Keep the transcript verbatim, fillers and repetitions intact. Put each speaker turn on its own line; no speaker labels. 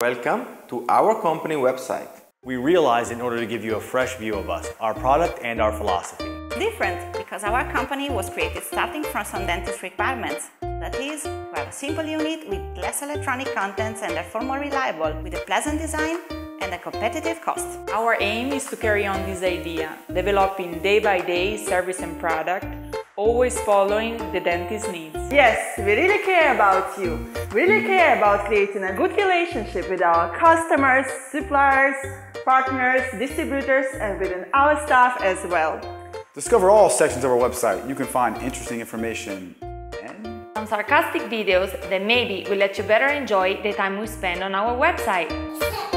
Welcome to our company website.
We realized in order to give you a fresh view of us, our product and our philosophy.
Different because our company was created starting from some dentist requirements. That is, to have a simple unit with less electronic contents and therefore more reliable, with a pleasant design and a competitive cost.
Our aim is to carry on this idea, developing day by day service and product, always following the dentist's needs.
Yes, we really care about you. We really care about creating a good relationship with our customers, suppliers, partners, distributors, and within our staff as well.
Discover all sections of our website. You can find interesting information and
some sarcastic videos that maybe will let you better enjoy the time we spend on our website.